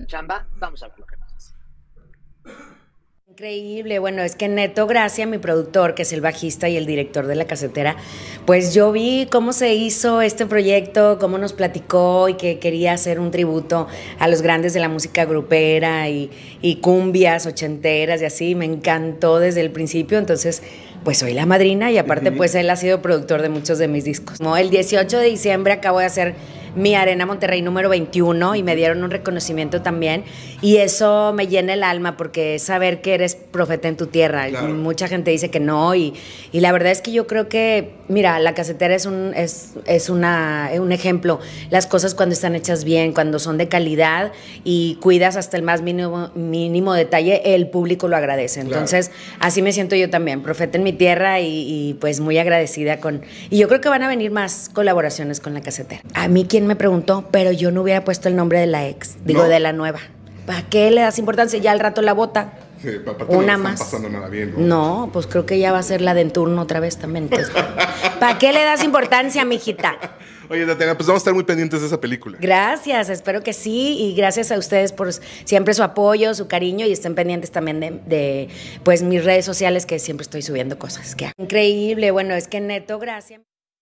chamba, vamos a ver lo que nos dice. Increíble, bueno, es que Neto Gracia, mi productor, que es el bajista y el director de La Casetera, pues yo vi cómo se hizo este proyecto, cómo nos platicó y que quería hacer un tributo a los grandes de la música grupera y cumbias ochenteras y así, me encantó desde el principio, entonces pues soy la madrina y aparte pues él ha sido productor de muchos de mis discos. Como el 18 de diciembre acabo de hacer mi Arena Monterrey número 21 y me dieron un reconocimiento también y eso me llena el alma porque es saber que eres profeta en tu tierra. Claro. Mucha gente dice que no y la verdad es que yo creo que, mira, La Casetera es un ejemplo. Las cosas cuando están hechas bien, cuando son de calidad y cuidas hasta el más mínimo detalle, el público lo agradece. Entonces, claro, así me siento yo también, profeta en mi tierra y pues muy agradecida con... Y yo creo que van a venir más colaboraciones con La Casetera. A mí quien me preguntó, pero yo no hubiera puesto el nombre de la ex, digo, ¿no?, de la nueva. ¿Para qué le das importancia? Ya al rato la bota. Sí, una no más. Pasando nada bien, ¿no? Pues creo que ya va a ser la de en turno otra vez también. Entonces, ¿para qué le das importancia, mijita? Oye, Tatiana, pues vamos a estar muy pendientes de esa película. Gracias, espero que sí, y gracias a ustedes por siempre su apoyo, su cariño, y estén pendientes también de pues mis redes sociales, que siempre estoy subiendo cosas. Increíble, bueno, es que Neto Gracia.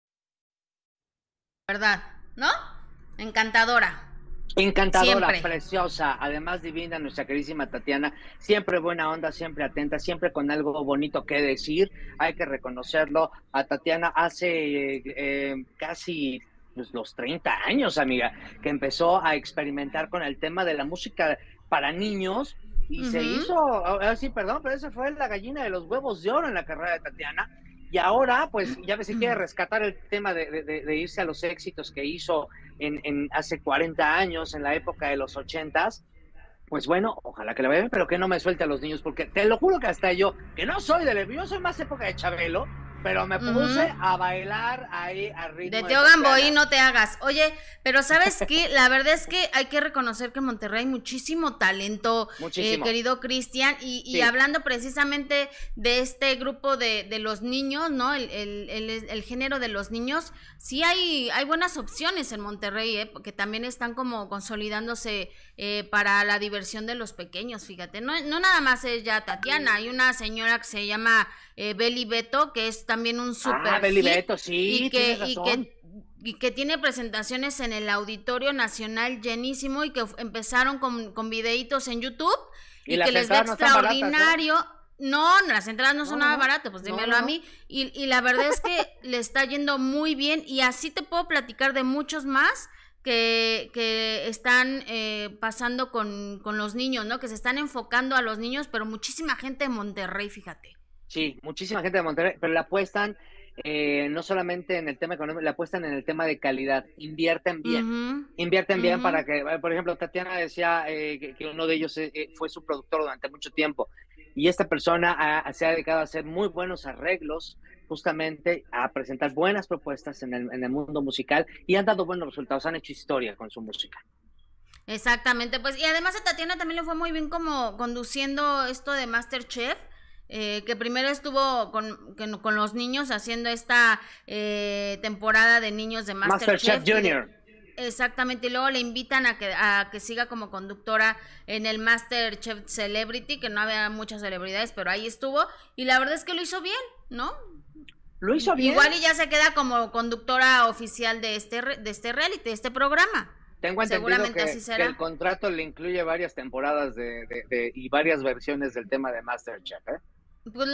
¿Verdad? ¿No? Encantadora. Encantadora, siempre. Preciosa, además divina, nuestra queridísima Tatiana, siempre buena onda, siempre atenta, siempre con algo bonito que decir, hay que reconocerlo. A Tatiana hace casi pues, los 30 años, amiga, que empezó a experimentar con el tema de la música para niños y se hizo, sí, perdón, pero esa fue la gallina de los huevos de oro en la carrera de Tatiana. Y ahora, pues, ya ves, si quiere rescatar el tema de irse a los éxitos que hizo en hace 40 años, en la época de los 80s, pues bueno, ojalá que le vaya bien, pero que no me suelte a los niños, porque te lo juro que hasta yo, que no soy yo soy más época de Chabelo, pero me puse a bailar ahí a ritmo de Teo Gamboí, no te hagas. Oye, pero ¿sabes qué? La verdad es que hay que reconocer que en Monterrey hay muchísimo talento, querido Cristian, y sí, hablando precisamente de este grupo de los niños, ¿no? El género de los niños, sí hay buenas opciones en Monterrey, porque también están como consolidándose para la diversión de los pequeños, fíjate. No nada más es ya Tatiana, hay una señora que se llama Beli Beto, que es también un super Beli Beto, sí, y que tiene presentaciones en el Auditorio Nacional llenísimo y que empezaron con videitos en YouTube y que les da extraordinario. No, las entradas no son nada baratas, pues dímelo a mí. Y la verdad es que le está yendo muy bien y así te puedo platicar de muchos más que están pasando con los niños, ¿no? Que se están enfocando a los niños, pero muchísima gente de Monterrey, fíjate. Sí, muchísima gente de Monterrey, pero la apuestan no solamente en el tema económico, la apuestan en el tema de calidad, invierten bien para que, por ejemplo, Tatiana decía que uno de ellos fue su productor durante mucho tiempo y esta persona se ha dedicado a hacer muy buenos arreglos, justamente a presentar buenas propuestas en el mundo musical y han dado buenos resultados, han hecho historia con su música. Exactamente, pues y además a Tatiana también le fue muy bien como conduciendo esto de MasterChef. Que primero estuvo con los niños haciendo esta temporada de niños de MasterChef Junior. Exactamente, y luego le invitan a que siga como conductora en el MasterChef Celebrity, que no había muchas celebridades, pero ahí estuvo, y la verdad es que lo hizo bien, ¿no? Lo hizo bien. Igual y ya se queda como conductora oficial de este reality, de este programa. Tengo entendido que el contrato le incluye varias temporadas y varias versiones del tema de MasterChef, ¿eh? Pues